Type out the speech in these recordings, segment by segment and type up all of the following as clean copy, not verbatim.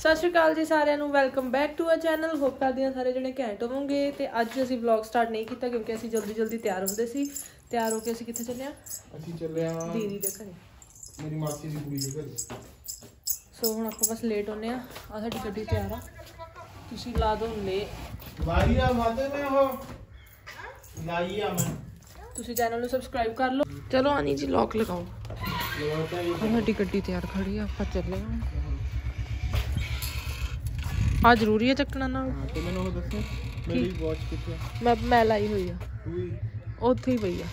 सत श्री अकाल जी सारिਆਂ ਨੂੰ welcome back to a channel. Hope ਕਰਦੇ ਹਾਂ ਸਾਰੇ ਜਣੇ ਘੈਂਟ ਹੋਵੋਗੇ। ਤੇ ਅੱਜ ਅਸੀਂ ਵਲੌਗ ਸਟਾਰਟ ਨਹੀਂ ਕੀਤਾ ਕਿਉਂਕਿ ਅਸੀਂ ਜਲਦੀ ਤਿਆਰ ਹੁੰਦੇ ਸੀ। ਤਿਆਰ ਹੋ ਕੇ ਅਸੀਂ ਕਿੱਥੇ ਚੱਲੇ ਆ? ਅਸੀਂ ਚੱਲੇ ਆ ਦੀਦੀ ਦੇ ਘਰੇ, ਮੇਰੀ ਮਾਸੀ ਦੀ ਕੁੜੀ ਦੇ ਘਰੇ। ਸੋ ਹੁਣ ਆਪਾਂ ਬਸ ਲੇਟ ਹੋਨੇ ਆ ਸਾਡੀ ਗੱਡੀ ਤਿਆਰ ਆ। ਤੁਸੀਂ ਲਾ ਦੋ ਲੈ ਲਾਈ ਆ ਵਾਦੇ ਮੈਂ ਉਹ ਲਾਈ ਆ ਮੈਂ। ਤੁਸੀਂ ਚੈਨਲ ਨੂੰ ਸਬਸਕ੍ਰਾਈਬ ਕਰ ਲਓ। ਚਲੋ ਆਨੀ ਜੀ ਲੌਕ ਲਗਾਓ। ਸਾਡੀ ਗੱਡੀ ਤਿਆਰ ਖੜੀ ਆ, ਆਪਾਂ ਚੱਲੇ ਆ। ਆ ਜ਼ਰੂਰੀ ਹੈ ਚੱਕਣਾ ਨਾ ਤੇ ਮੈਨੂੰ ਉਹ ਦੱਸੋ ਮੇਰੀ ਵਾਚ ਕਿੱਥੇ ਆ? ਮੈਂ ਲਾਈ ਹੋਈ ਆ, ਉੱਥੇ ਹੀ ਪਈ ਆ।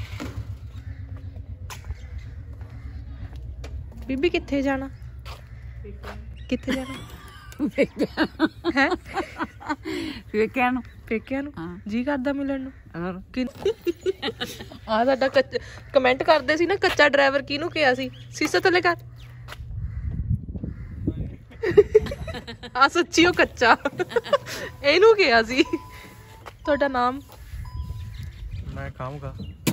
ਬੀਬੀ ਕਿੱਥੇ ਜਾਣਾ? ਕਿੱਥੇ ਜਾਣਾ? ਹੈ ਪੇਕਿਆਂ ਨੂੰ ਜੀ ਕਰਦਾ ਮਿਲਣ ਨੂੰ। ਆ ਸਾਡਾ ਕਮੈਂਟ ਕਰਦੇ ਸੀ ਨਾ, ਕੱਚਾ ਡਰਾਈਵਰ ਕਿਹਨੂੰ ਕਿਹਾ ਸੀ? ਸੀਸਾ ਥੱਲੇ ਕਰ। ਆ ਸੱਚੀ ਉਹ ਕੱਚਾ ਇਹਨੂੰ ਕਿਹਾ ਸੀ। ਤੁਹਾਡਾ ਨਾਮ? ਮੈਂ ਖਾਊਂਗਾ।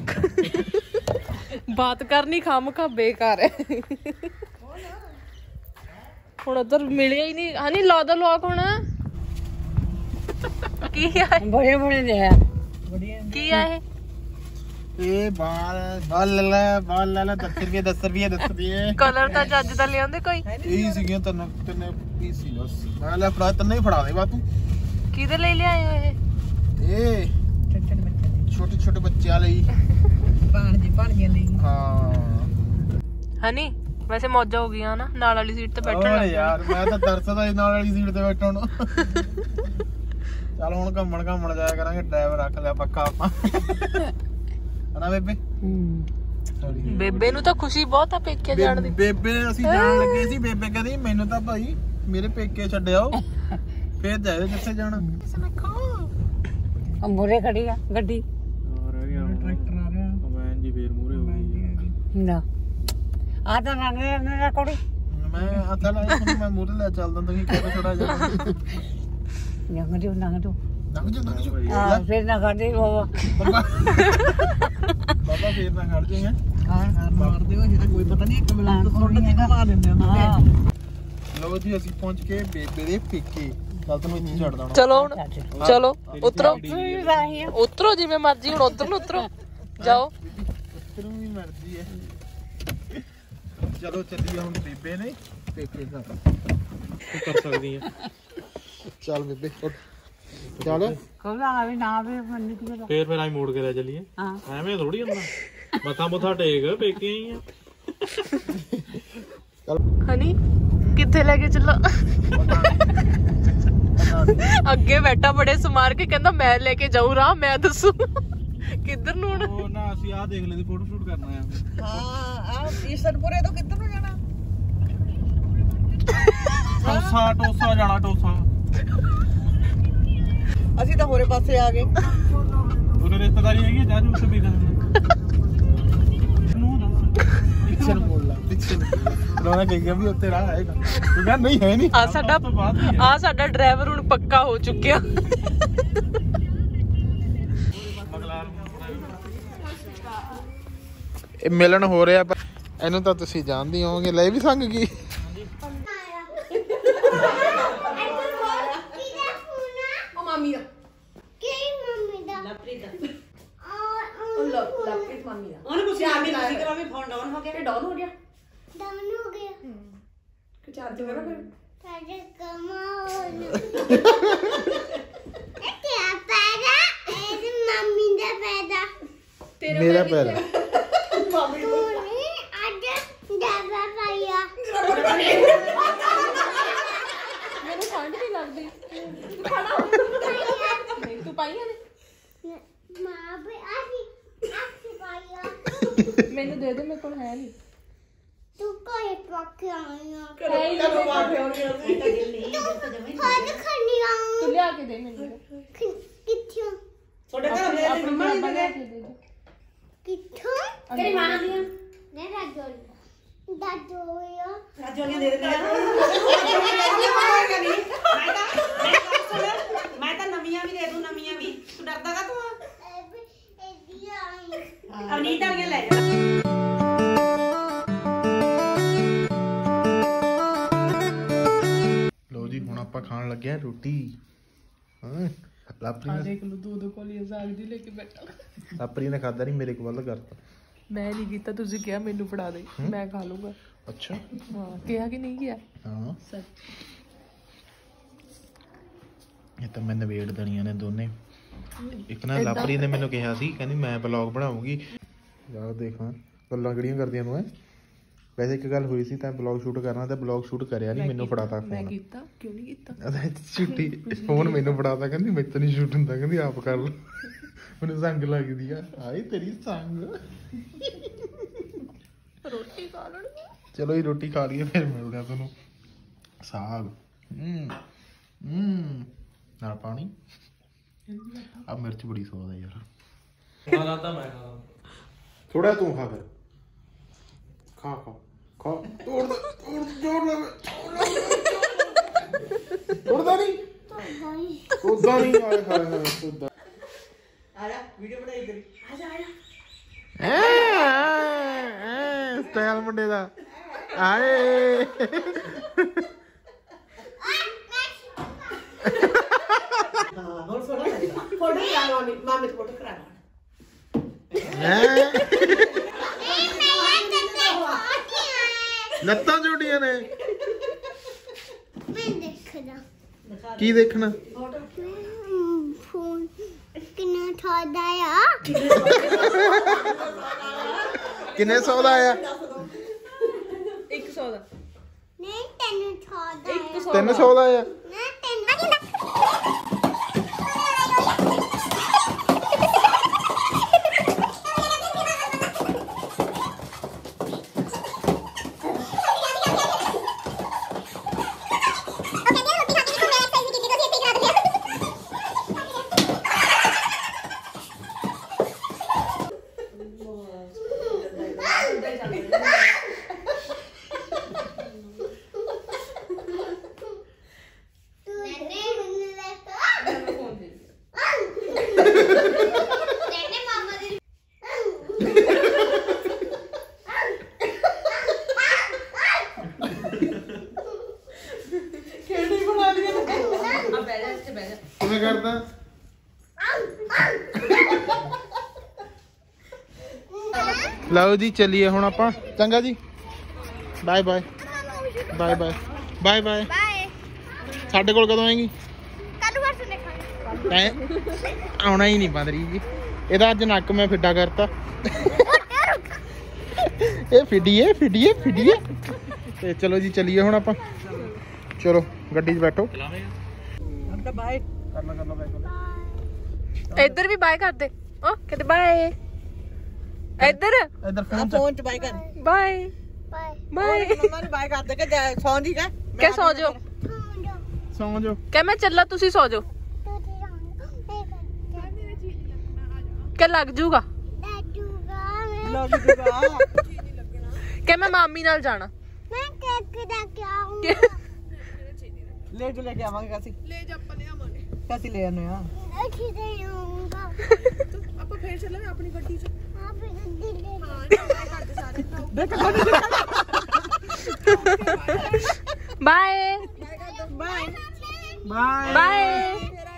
ਬਾਤ ਕਰਨੀ ਖਾਮਖਾ ਬੇਕਾਰ ਹੈ। ਹੁਣ ਉਧਰ ਮਿਲਿਆ ਹੀ ਨਹੀਂ। ਹਨੀ ਲਾ ਦੋ ਲੋਕ ਹੁਣ। ਕੀ ਹੈ? ਬੜੇ ਦੇ ਆ ਕੀ ਆ ਇਹ ਬਾਲ ਲੈ 10 ਰੁਪਏ ਕਲਰ ਤਾਂ ਜੱਜ ਦਾ ਲਿਆਉਂਦੇ ਕੋਈ। ਇਹੀ ਸੀਗੀਆਂ ਤਿੰਨੇ ਪੀਸ ਸੀ ਬਸ। ਮੈਂ ਲੈ ਫੜਾ ਤੰਨੇ ਹੀ ਫੜਾ ਦੇ ਬਾ ਤੂੰ। ਕਿਹਦੇ ਲਈ ਲਿਆਏ ਹੋ ਇਹ ਛੋਟੇ ਬੱਚਿਆਂ ਲਈ। ਭਾਣਜੀਆਂ ਲਈ। ਹਾਂ ਹਨੀ ਵੈਸੇ ਮੌਜਾਂ ਹੋ ਗਈਆਂ ਨਾ, ਨਾਲ ਵਾਲੀ ਸੀਟ ਤੇ ਬੈਠਣ ਲੱਗ ਯਾਰ। ਮੈਂ ਤਾਂ ਤਰਸਦਾ ਸੀ ਨਾਲ ਵਾਲੀ ਸੀਟ ਤੇ ਬੈਠਣ ਨੂੰ। ਚੱਲ ਹੁਣ ਘੁੰਮਣ ਜਾਇਆ ਕਰਾਂਗੇ। ਡਰਾਈਵਰ ਰੱਖ ਲਿਆ ਪੱਕਾ ਆਪਾਂ। ਹਨਾ ਬੇਬੇ? ਬੇਬੇ ਨੂੰ ਤਾਂ ਖੁਸ਼ੀ ਬਹੁਤ ਆ ਪੇਕੇ ਜਾਣ ਦੀ। ਬੇਬੇ ਅਸੀਂ ਜਾਣ ਲੱਗੇ ਸੀ। ਬੇਬੇ ਕਹਿੰਦੀ ਮੈਨੂੰ ਤਾਂ ਭਾਈ ਮੇਰੇ ਪੇਕੇ ਛੱਡਿਓ, ਫੇਰ ਜਾਇਓ ਜਿੱਥੇ ਜਾਣਾ। ਮੂਰੇ ਖੜੀ ਆ ਗੱਡੀ। ਟਰੈਕਟਰ ਆ ਰਿਹਾ। ਮੈਂ ਜੀ ਫੇਰ ਮੂਰੇ ਹੋ ਗਈ ਨਾ ਆ ਤਾਂ ਨਾ ਕੁੜੀ। ਮੈਂ ਹੱਥ ਲਾਇਆ ਮੈਂ ਮੂਰੇ ਲੈ ਚੱਲਦਾ ਤੁਸੀਂ ਕਿਹੜਾ ਥੋੜਾ ਜਿਹਾ ਨੰਗ ਜੋ ਲੰਘ ਜਾਓ ਹਾਂ ਫਿਰ ਨਾ ਕਰਦੇ ਬਾਬਾ ਫੇਰ ਨਾ ਖੜ ਜਾਏ। ਹਾਂ ਮਾਰਦੇ ਹੋ ਜਿਹੜਾ ਕੋਈ ਪਤਾ ਨਹੀਂ ਕਮਲਾਂ ਤੋਂ ਪਾ ਦਿੰਦੇ ਆ। ਲੋ ਜੀ ਅਸੀਂ ਪਹੁੰਚ ਕੇ ਬੇਬੇ ਦੇ ਪੇਕੇ। ਚੱਲ ਤੈਨੂੰ ਇੱਥੇ ਛੱਡ ਦਵਾਂ। ਚਲੋ ਹੁਣ ਚਲੋ ਉਤਰੋ ਜਿਵੇਂ ਮਰਜੀ। ਹੁਣ ਉਧਰ ਨੂੰ ਉਤਰੋ ਜਾਓ। ਤੈਨੂੰ ਵੀ ਮਰਜ਼ੀ ਹੈ। ਚਲੋ ਚੱਲੀਏ ਹੁਣ ਬੇਬੇ ਨੇ ਪੇਕੇ ਘਰ। ਤੂੰ ਕਰ ਸਕਦੀ ਹੈ। ਚੱਲ ਬੇਬੇ ਚੱਲ। ਕੋਲਾ ਵੀ ਨਾ ਵੀ ਮੰਨੀ ਕੀ ਦਾ ਫੇਰ ਆਈ ਮੋੜ ਕੇ ਲੈ ਚੱਲੀਏ। ਐਵੇਂ ਥੋੜੀ ਹੁੰਦਾ। ਮੱਥਾ ਟੇਕ ਪੇਕੇ ਆਈ ਆ। ਹਨੀ ਕਿੱਥੇ ਲੈ ਕੇ ਚੱਲੋ? ਅੱਗੇ ਬੈਠਾ ਬੜੇ ਸਮਾਰ ਕੇ ਕਹਿੰਦਾ ਮੈਂ ਲੈ ਕੇ ਜਾਊ ਰਾਹ। ਮੈਂ ਦੱਸੂ ਕਿੱਧਰ ਨੂੰ? ਉਹ ਨਾ ਅਸੀਂ ਆਹ ਦੇਖ ਲੈਂਦੇ ਫੋਟੋ ਸ਼ੂਟ ਕਰਨਾ ਆ। ਹਾਂ ਆ ਈਸਟਨਪੁਰੇ ਤੋਂ ਕਿੱਧਰ ਨੂੰ ਜਾਣਾ? ਟੋਸਾ ਜਾਣਾ ਟੋਸਾ। ਅਸੀਂ ਤਾਂ ਹੋਰੇ ਪਾਸੇ ਆ ਗਏ। ਉਹਨੇ ਰਿਸ਼ਤੇਦਾਰੀ ਹੈਗੀ ਜਾ ਜੂ ਸਭੀ ਦਾ। ਪਿੱਛੇ ਨੂੰ ਮੋੜ ਲਾ। ਪਿੱਛੇ ਨੂੰ ਕਹੀਏ ਵੀ ਉੱਤੇ ਰਾਹ ਆਏਗਾ। ਤੂੰ ਕਹਿੰਦਾ ਨਹੀਂ ਹੈ ਨਹੀਂ। ਆ ਸਾਡਾ ਡਰਾਈਵਰ ਹੁਣ ਪੱਕਾ ਹੋ ਚੁੱਕਿਆ। ਇਹ ਮਿਲਣ ਹੋ ਰਿਹਾ ਪਰ ਇਹਨੂੰ ਤਾਂ ਤੁਸੀਂ ਜਾਣਦੇ ਹੋਵੋਗੇ। ਲੈ ਵੀ ਸੰਗ ਗਈ। ਮਾਮੀ ਦਾ ਉਹਨੇ ਪੁੱਛਿਆ ਆ ਕੇ ਤੁਸੀਂ ਕਰਾ ਵੀ ਫੋਨ ਡਾਊਨ ਹੋ ਗਿਆ। ਡਾਊਨ ਹੋ ਗਿਆ। ਕਿ ਚਾਰਜ ਕਰਾ ਫਿਰ ਮੇਰਾ ਪੈਰ ਮੈਨੂੰ ਠੰਡ ਨਹੀਂ ਲੱਗਦੀ। ਤੂੰ ਪਾਈਆਂ ਨੇ? ਮੈਨੂੰ ਦੇ ਦੇ, ਮੇਰੇ ਕੋਲ ਹੈ ਨਹੀਂ। ਤੂੰ ਕੋਈ ਪੱਕਿਆ ਨਾ ਤੂੰ ਲਿਆ ਕੇ ਦੇ ਮੈਨੂੰ। ਕਿੱਥੋਂ? ਤੁਹਾਡੇ ਘਰ ਦੇ ਮੰਮਾ ਨਹੀਂ ਦੇ ਕਿੱਥੋਂ? ਤੇਰੀ ਮਾਂ ਦੀਆਂ ਨੇ ਦਾਦੋਇਆ ਰਾਜੋਲੀਆਂ ਦੇ ਦਿੰਦੇ ਆ। ਮੈਂ ਤਾਂ ਨਵੀਆਂ ਵੀ ਦੇ ਦੂੰ। ਨਵੀਆਂ ਵੀ ਤੂੰ ਡਰਦਾ ਕਾ ਤੂੰ? ਅਵਨੀਤ ਵਾਲੀਆਂ ਲੈ ਜਾ। ਆਪਾਂ ਖਾਣ ਲੱਗੇ ਆ ਰੋਟੀ। ਹਾਂ ਲਾਪਰੀ ਨੇ ਦੇਖ ਲਓ 2 ਕੋਲੀਆਂ ਸਾਗ ਦੀ ਲੈ ਕੇ ਬੈਠਾ। ਲਾਪਰੀ ਨੇ ਖਾਦਾ ਨਹੀਂ, ਮੇਰੇ ਕੋਲ ਕਰਤਾ। ਮੈਂ ਨਹੀਂ ਕੀਤਾ, ਤੁਸੀਂ ਕਿਹਾ ਮੈਨੂੰ ਫੜਾ ਦੇ, ਮੈਂ ਖਾ ਲੂੰਗਾ। ਅੱਛਾ ਹਾਂ ਕਿਹਾ ਕਿ ਨਹੀਂ ਕਿਹਾ? ਹਾਂ ਸੱਚ। ਇਹ ਤਾਂ ਮੈਂ ਨਵੇੜ ਦੇਣੀਆਂ ਨੇ ਦੋਨੇ। ਇੱਕ ਨਾ ਲਾਪਰੀ ਨੇ ਮੈਨੂੰ ਕਿਹਾ ਸੀ, ਕਹਿੰਦੀ ਮੈਂ ਵਲੌਗ ਬਣਾਉਂਗੀ। ਯਾਰ ਦੇਖਾਂ ਗੱਲਾਂ ਕਿਹੜੀਆਂ ਕਰਦੀਆਂ ਤੂੰ। ਵੈਸੇ ਇੱਕ ਗੱਲ ਹੋਈ ਸੀ, ਤਾਂ ਵਲੌਗ ਸ਼ੂਟ ਕਰਨਾ ਤੇ ਵਲੌਗ ਸ਼ੂਟ ਕਰਿਆ ਨਹੀਂ, ਮੈਨੂੰ ਫੜਾਤਾ ਮੈਂ ਫੋਨ। ਕੀਤਾ ਕਿਉਂ ਨਹੀਂ ਕੀਤਾ? ਛੁੱਟੀ ਫੋਨ ਮੈਨੂੰ ਫੜਾਤਾ, ਕਹਿੰਦੀ ਮੇਰੇ ਤੋਂ ਨਹੀਂ ਸ਼ੂਟ ਹੁੰਦਾ, ਕਹਿੰਦੀ ਆਪ ਕਰ ਲਓ। ਮੈਨੂੰ ਸੰਗ ਲੱਗਦੀ ਆ। ਆਈ ਤੇਰੀ ਸੰਗ। ਰੋਟੀ ਖਾ ਲੈਣ। ਚਲੋ ਜੀ ਰੋਟੀ ਖਾ ਲਈਏ, ਫਿਰ ਮਿਲਦੇ ਆ ਤੁਹਾਨੂੰ। ਸਾਗ ਨਾਲ ਪਾਣੀ। ਆ ਮਿਰਚ ਬੜੀ ਸਵਾਦ ਆ ਯਾਰ। ਖਾਣਾ ਤਾਂ ਮੈਂ ਖਾਣਾ। ਥੋੜਾ ਤੂੰ ਖਾ ਫਿਰ। ਖਾ ਖਾ ਖਾ। ਤੋੜਦਾ ਨਹੀਂ। ਉਦਾਂ ਨਹੀਂ ਆਏ ਹਾਏ ਹਾਏ ਉਦਾਂ। ਆਇਆ ਵੀਡੀਓ ਬਣਾਈ ਕਰੀ। ਆਜਾ ਸਟਾਈਲ ਮੁੰਡੇ ਦਾ। ਆਏ ਹੋਰ ਫੋਟੋ ਕਰਾਵਾਂਗੇ ਮਾਮੇ ਤੋਂ ਫੋਟੋ ਕਰਾਵਾਂਗੇ। ਲੱਤਾਂ ਛੋਟੀਆਂ ਨੇ। ਮੈਂ ਦੇਖਦਾ ਕੀ ਦੇਖਣਾ? ਫੋਨ ਕਿੰਨਾ ਥੋੜਾ ਆ। ਕਿੰਨੇ 100 ਦਾ ਆਇਆ? 100 ਦਾ। ਨਹੀਂ ਤੈਨੂੰ ਥੋੜਾ 300 ਦਾ ਆਇਆ। ਨਾ ਤੈਨੂੰ ਕਿਵੇਂ ਕਰਦਾ? ਲਓ ਜੀ ਚੱਲੀਏ ਹੁਣ ਆਪਾਂ। ਚੰਗਾ ਜੀ bye bye bye bye bye bye. Bye. ਸਾਡੇ ਕੋਲ ਕਦੋਂ ਆਏਗੀ? ਕੱਲ ਵਰਸ ਦੇਖਾਂਗੇ। ਆਉਣਾ ਹੀ ਨਹੀਂ ਬੰਦਰੀ ਜੀ। ਇਹਦਾ ਅੱਜ ਨੱਕ ਮੈਂ ਫਿੱਡਾ ਕਰਤਾ। ਇਹ ਫਿੱਡੀਏ ਫਿੱਡੀਏ ਫਿੱਡੀਏ। ਤੇ ਚਲੋ ਜੀ ਚੱਲੀਏ ਹੁਣ ਆਪਾਂ। ਚਲੋ ਗੱਡੀ 'ਚ ਬੈਠੋ। ਤਾਂ ਬਾਏ ਕਰਨਾ ਬਾਏ। ਇੱਧਰ ਵੀ ਬਾਏ ਕਰਦੇ। ਓ ਕਹਿੰਦੇ ਬਾਏ। ਇੱਧਰ ਇੱਧਰ ਫੋਨ ਚ ਬਾਏ ਕਰ। Bye bye. ਬਾਏ। ਮੰਮਾ ਨੂੰ ਬਾਏ ਕਰਦੇ ਕਿ ਸੌਂ ਜੀ ਕਾ ਕਹਿ ਸੌ ਜਾਓ। ਸੌਂ ਜਾਓ। ਕਹਿ ਮੈਂ ਚੱਲਾ, ਤੁਸੀਂ ਸੌ ਜਾਓ। ਕਹਿ ਲੱਗ ਜੂਗਾ। ਲੱਗ ਜੂਗਾ। ਕਹਿ ਮੈਂ ਮਾਮੀ ਨਾਲ ਜਾਣਾ। ਮੈਂ ਕੇਕ ਦਾ ਕੇ ਆਉਂਗਾ। ਲੈ ਕੇ ਆਵਾਂਗੇ ਅਸੀਂ। ਲੈ ਜਾ ਆਪਾਂ ਲੈ ਆਵਾਂਗੇ। ਅਸੀਂ ਲੈ ਆਨੇ ਆ। ਅਸੀਂ ਤੇ ਆਉਂਗਾ। ਆਪਾਂ ਫੇਰ ਚੱਲਾਂਗੇ ਆਪਣੀ ਗੱਡੀ 'ਚ। ਆਪੇ ਗੱਡੀ ਲੈ ਦੇਖ ਬਾਏ ਬਾਏ ਬਾਏ ਬਾਏ।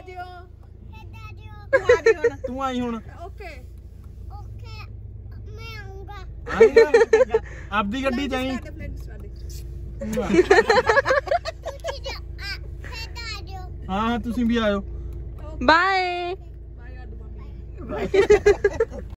ਤੂੰ ਆਈ ਹੁਣ। ਓਕੇ ਮੈਂ ਆਉਂਗਾ। ਆਪਦੀ ਗੱਡੀ ਚ ਆਈ। ਤੁਸੀਂ ਜਾ ਆ ਜਾਓ। ਹਾਂ ਤੁਸੀਂ ਵੀ ਆਇਓ। ਬਾਏ।